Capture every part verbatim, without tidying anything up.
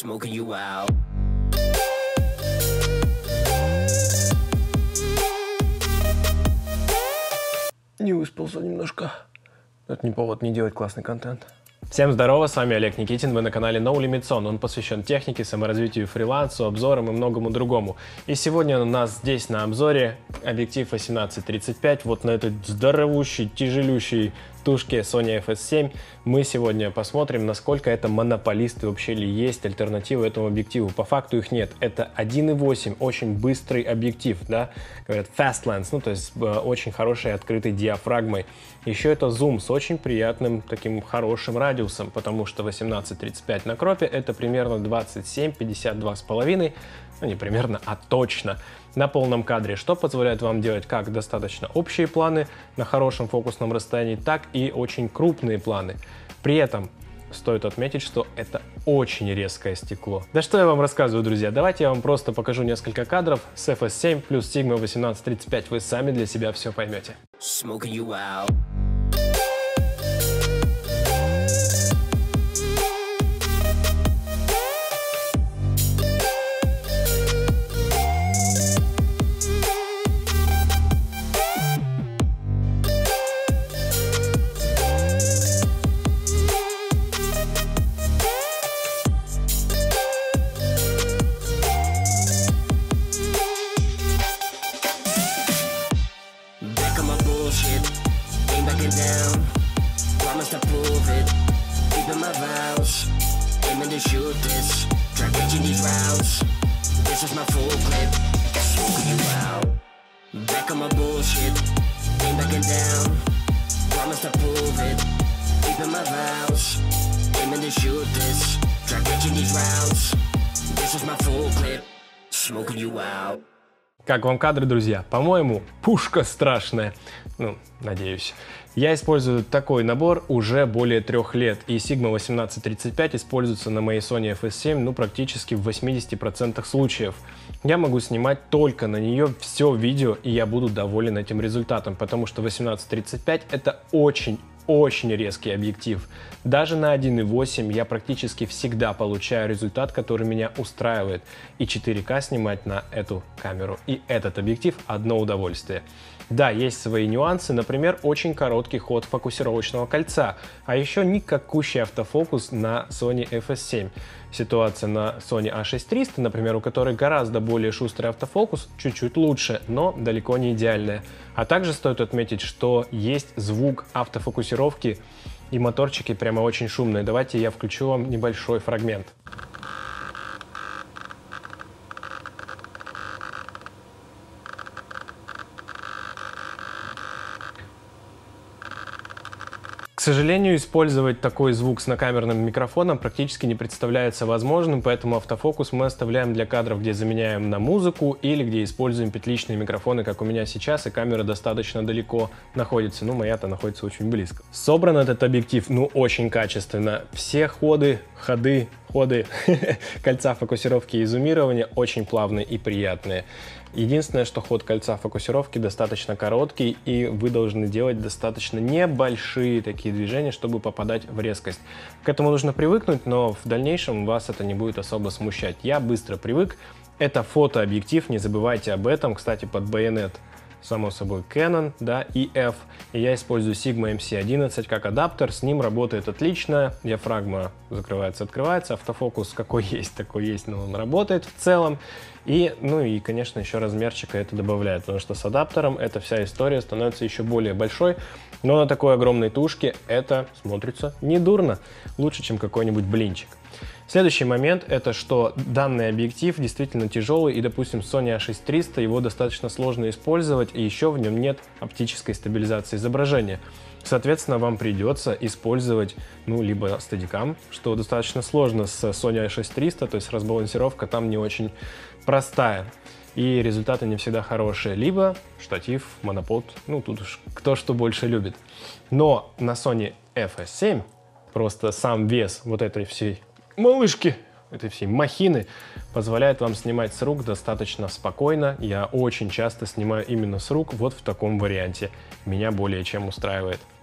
smoking you out. Не выспался немножко. Это не повод не делать классный контент. Всем здорово, с вами Олег Никитин, вы на канале No Limit Zone. Он посвящен технике, саморазвитию, фрилансу, обзорам и многому другому. И сегодня у нас здесь на обзоре объектив восемнадцать тридцать пять. Вот на этой здоровущей, тяжелющей тушке Sony эф эс семь мы сегодня посмотрим, насколько это монополист и вообще ли есть альтернатива этому объективу. По факту их нет. Это один и восемь, очень быстрый объектив, да, говорят fast lens, ну то есть очень хорошей открытой диафрагмой. Еще это зум с очень приятным таким хорошим радиусом, потому что восемнадцать тридцать пять на кропе это примерно двадцать семь пятьдесят два с половиной, ну не примерно, а точно на полном кадре, что позволяет вам делать как достаточно общие планы на хорошем фокусном расстоянии, так и очень крупные планы. При этом стоит отметить, что это очень резкое стекло. Да что я вам рассказываю, друзья, давайте я вам просто покажу несколько кадров с эф эс семь плюс Sigma восемнадцать тридцать пять, вы сами для себя все поймете. Smoking you out. Down, promise to prove it, keeping my vows, aiming to shoot this, try catching these rounds, this is my full clip, smoking you out, back on my bullshit, ain't backing down, promise to prove it, keeping my vows, aiming to shoot this, try catching these rounds, this is my full clip, smoking you out. Как вам кадры, друзья? По-моему, пушка страшная. Ну, надеюсь. Я использую такой набор уже более трех лет, и Sigma восемнадцать тридцать пять используется на моей Sony эф эс семь, ну, практически в восьмидесяти процентах случаев. Я могу снимать только на нее все видео, и я буду доволен этим результатом, потому что восемнадцать тридцать пять это очень очень резкий объектив. Даже на один и восемь я практически всегда получаю результат, который меня устраивает. И четыре ка снимать на эту камеру и этот объектив одно удовольствие. Да, есть свои нюансы, например, очень короткий ход фокусировочного кольца, а еще никакущий автофокус на Sony эф эс семь. Ситуация на Sony а шесть триста, например, у которой гораздо более шустрый автофокус, чуть-чуть лучше, но далеко не идеальная. А также стоит отметить, что есть звук автофокусировки, и моторчики прямо очень шумные. Давайте я включу вам небольшой фрагмент. К сожалению, использовать такой звук с накамерным микрофоном практически не представляется возможным, поэтому автофокус мы оставляем для кадров, где заменяем на музыку или где используем петличные микрофоны, как у меня сейчас, и камера достаточно далеко находится. Ну, моя-то находится очень близко. Собран этот объектив, ну, очень качественно. Все ходы, ходы, ходы кольца фокусировки и зумирования очень плавные и приятные. Единственное, что ход кольца фокусировки достаточно короткий, и вы должны делать достаточно небольшие такие движения, чтобы попадать в резкость. К этому нужно привыкнуть, но в дальнейшем вас это не будет особо смущать. Я быстро привык. Это фотообъектив, не забывайте об этом. Кстати, под байонет, само собой, Canon, да, и эф. И я использую Sigma эм си одиннадцать как адаптер, с ним работает отлично. Диафрагма закрывается, открывается, автофокус какой есть, такой есть, но он работает в целом. И, ну и, конечно, еще размерчика это добавляет, потому что с адаптером эта вся история становится еще более большой. Но на такой огромной тушке это смотрится недурно, лучше, чем какой-нибудь блинчик. Следующий момент — это что данный объектив действительно тяжелый, и, допустим, Sony а шесть триста его достаточно сложно использовать, и еще в нем нет оптической стабилизации изображения. Соответственно, вам придется использовать, ну, либо Steadicam, что достаточно сложно с Sony а шесть триста, то есть разбалансировка там не очень простая, и результаты не всегда хорошие, либо штатив, монопод, ну, тут уж кто что больше любит. Но на Sony эф эс семь просто сам вес вот этой всей малышки, этой всей махины позволяет вам снимать с рук достаточно спокойно. Я очень часто снимаю именно с рук вот в таком варианте. Меня более чем устраивает.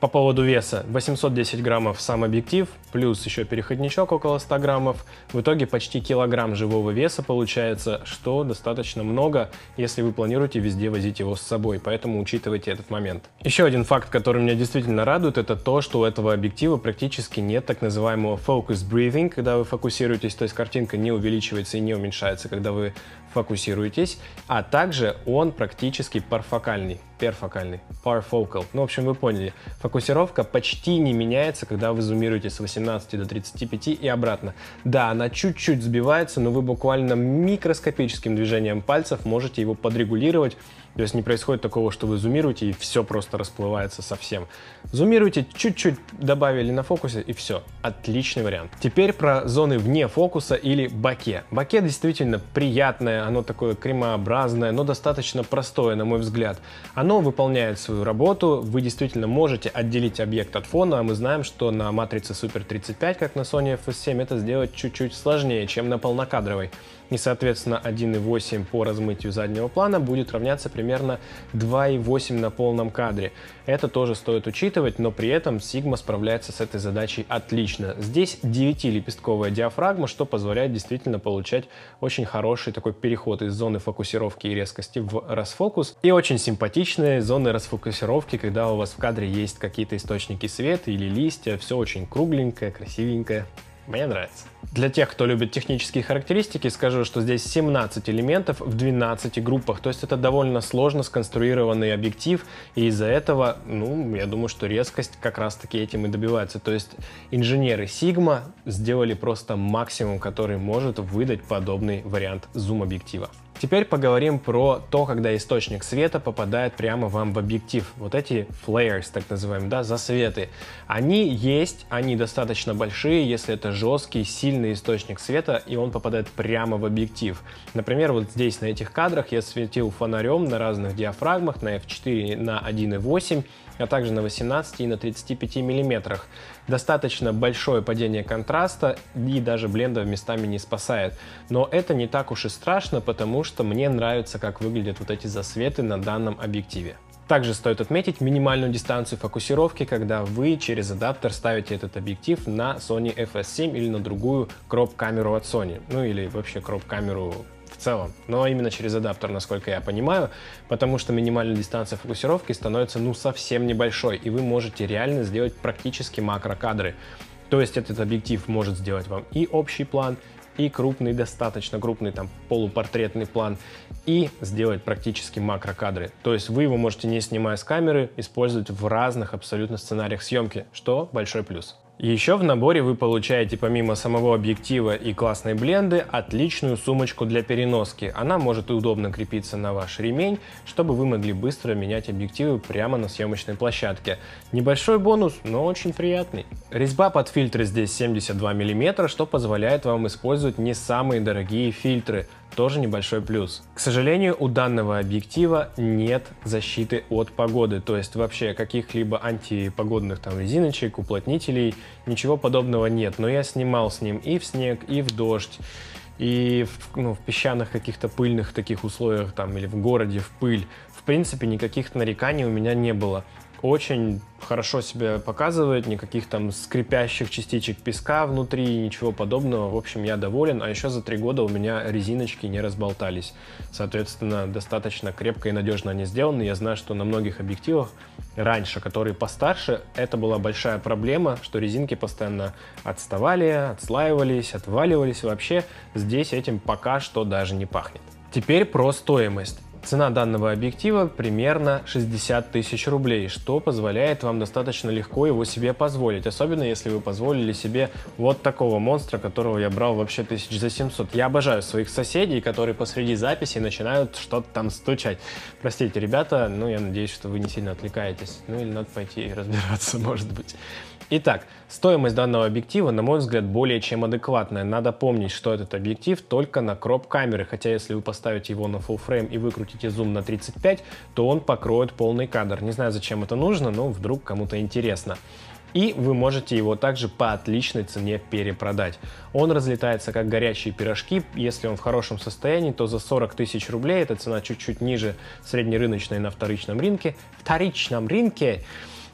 По поводу веса, восемьсот десять граммов сам объектив, плюс еще переходничок около ста граммов. В итоге почти килограмм живого веса получается, что достаточно много, если вы планируете везде возить его с собой, поэтому учитывайте этот момент. Еще один факт, который меня действительно радует, это то, что у этого объектива практически нет так называемого focus breathing, когда вы фокусируетесь, то есть картинка не увеличивается и не уменьшается, когда вы фокусируетесь, а также он практически парфокальный, перфокальный, parfocal. Ну, в общем, вы поняли. Фокусировка почти не меняется, когда вы зумируете с восемнадцати до тридцати пяти и обратно. Да, она чуть-чуть сбивается, но вы буквально микроскопическим движением пальцев можете его подрегулировать. То есть не происходит такого, что вы зумируете и все просто расплывается совсем. Зумируете, чуть-чуть добавили на фокусе и все. Отличный вариант. Теперь про зоны вне фокуса или боке. Боке действительно приятное, оно такое кремообразное, но достаточно простое, на мой взгляд. Оно выполняет свою работу, вы действительно можете отделить объект от фона, а мы знаем, что на матрице Супер тридцать пять, как на Sony эф эс семь, это сделать чуть-чуть сложнее, чем на полнокадровой. И, соответственно, один и восемь по размытию заднего плана будет равняться примерно два и восемь на полном кадре. Это тоже стоит учитывать, но при этом Sigma справляется с этой задачей отлично. Здесь девятилепестковая диафрагма, что позволяет действительно получать очень хороший такой переход из зоны фокусировки и резкости в расфокус. И очень симпатичные зоны расфокусировки, когда у вас в кадре есть какие-то источники света или листья. Все очень кругленькое, красивенькое. Мне нравится. Для тех, кто любит технические характеристики, скажу, что здесь семнадцать элементов в двенадцати группах, то есть это довольно сложно сконструированный объектив, и из-за этого, ну, я думаю, что резкость как раз-таки этим и добивается. То есть инженеры Sigma сделали просто максимум, который может выдать подобный вариант зум-объектива. Теперь поговорим про то, когда источник света попадает прямо вам в объектив. Вот эти flares, так называемые, да, засветы. Они есть, они достаточно большие, если это жесткий, сильный источник света, и он попадает прямо в объектив. Например, вот здесь на этих кадрах я светил фонарем на разных диафрагмах, на эф четыре, на один и восемь, а также на восемнадцати и на тридцати пяти миллиметрах. Достаточно большое падение контраста и даже блендов местами не спасает. Но это не так уж и страшно, потому что мне нравится, как выглядят вот эти засветы на данном объективе. Также стоит отметить минимальную дистанцию фокусировки, когда вы через адаптер ставите этот объектив на Sony эф эс семь или на другую кроп-камеру от Sony, ну или вообще кроп-камеру в целом, но именно через адаптер, насколько я понимаю, потому что минимальная дистанция фокусировки становится ну совсем небольшой, и вы можете реально сделать практически макрокадры. То есть этот объектив может сделать вам и общий план, и крупный, достаточно крупный, там, полупортретный план, и сделать практически макрокадры. То есть вы его можете, не снимая с камеры, использовать в разных абсолютно сценариях съемки, что большой плюс. Еще в наборе вы получаете помимо самого объектива и классной бленды отличную сумочку для переноски. Она может и удобно крепиться на ваш ремень, чтобы вы могли быстро менять объективы прямо на съемочной площадке. Небольшой бонус, но очень приятный. Резьба под фильтры здесь семьдесят два миллиметра, что позволяет вам использовать не самые дорогие фильтры. Тоже небольшой плюс. К сожалению, у данного объектива нет защиты от погоды, то есть вообще каких-либо антипогодных там резиночек, уплотнителей, ничего подобного нет. Но я снимал с ним и в снег, и в дождь, и в, ну, в песчаных каких-то пыльных таких условиях там или в городе в пыль. В принципе, никаких нареканий у меня не было. Очень хорошо себя показывает, никаких там скрипящих частичек песка внутри, ничего подобного. В общем, я доволен. А еще за три года у меня резиночки не разболтались. Соответственно, достаточно крепко и надежно они сделаны. Я знаю, что на многих объективах раньше, которые постарше, это была большая проблема, что резинки постоянно отставали, отслаивались, отваливались. Вообще здесь этим пока что даже не пахнет. Теперь про стоимость. Цена данного объектива примерно шестьдесят тысяч рублей, что позволяет вам достаточно легко его себе позволить, особенно если вы позволили себе вот такого монстра, которого я брал вообще тысяч за семьсот. Я обожаю своих соседей, которые посреди записи начинают что-то там стучать. Простите, ребята, ну я надеюсь, что вы не сильно отвлекаетесь, ну или надо пойти и разбираться, может быть. Итак, стоимость данного объектива, на мой взгляд, более чем адекватная. Надо помнить, что этот объектив только на кроп-камеры, хотя если вы поставите его на full frame и выкрутите зум на тридцать пять, то он покроет полный кадр. Не знаю, зачем это нужно, но вдруг кому-то интересно. И вы можете его также по отличной цене перепродать. Он разлетается как горячие пирожки. Если он в хорошем состоянии, то за сорок тысяч рублей, эта цена чуть-чуть ниже среднерыночной на вторичном рынке, вторичном рынке,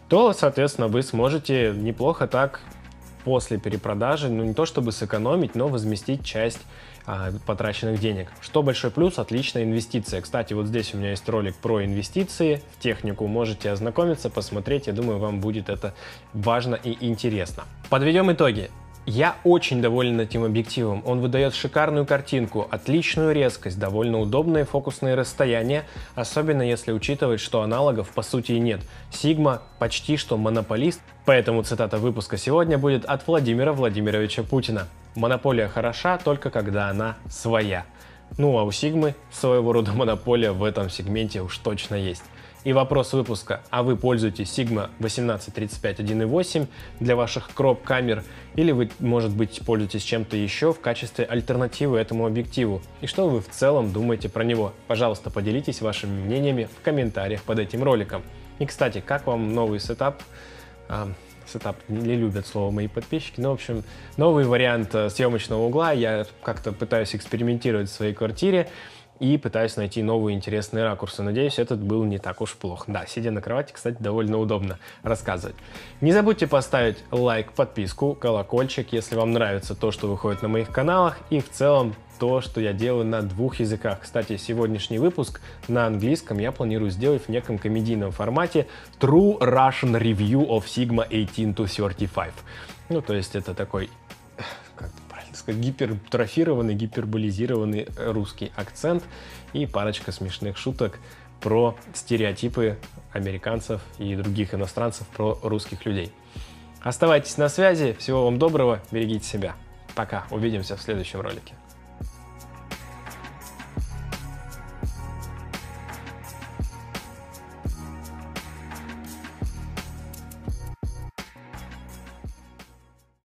то, соответственно, вы сможете неплохо так после перепродажи, ну не то чтобы сэкономить, но возместить часть а, потраченных денег. Что большой плюс, отличная инвестиция. Кстати, вот здесь у меня есть ролик про инвестиции в технику, можете ознакомиться, посмотреть, я думаю, вам будет это важно и интересно. Подведем итоги. Я очень доволен этим объективом. Он выдает шикарную картинку, отличную резкость, довольно удобные фокусные расстояния, особенно если учитывать, что аналогов по сути и нет. Sigma почти что монополист, поэтому цитата выпуска сегодня будет от Владимира Владимировича Путина. Монополия хороша только когда она своя. Ну а у Sigma своего рода монополия в этом сегменте уж точно есть. И вопрос выпуска: а вы пользуетесь Sigma восемнадцать тридцать пять один и восемь для ваших кроп-камер, или вы, может быть, пользуетесь чем-то еще в качестве альтернативы этому объективу? И что вы в целом думаете про него? Пожалуйста, поделитесь вашими мнениями в комментариях под этим роликом. И, кстати, как вам новый сетап? А, сетап не любят слово мои подписчики, но, в общем, новый вариант съемочного угла. Я как-то пытаюсь экспериментировать в своей квартире и пытаюсь найти новые интересные ракурсы. Надеюсь, этот был не так уж плох. Да, сидя на кровати, кстати, довольно удобно рассказывать. Не забудьте поставить лайк, подписку, колокольчик, если вам нравится то, что выходит на моих каналах, и в целом то, что я делаю на двух языках. Кстати, сегодняшний выпуск на английском я планирую сделать в неком комедийном формате True Russian Review of Sigma eighteen to thirty-five. Ну, то есть это такой, как сказать, гипертрофированный, гиперболизированный русский акцент и парочка смешных шуток про стереотипы американцев и других иностранцев про русских людей. Оставайтесь на связи, всего вам доброго, берегите себя. Пока, увидимся в следующем ролике.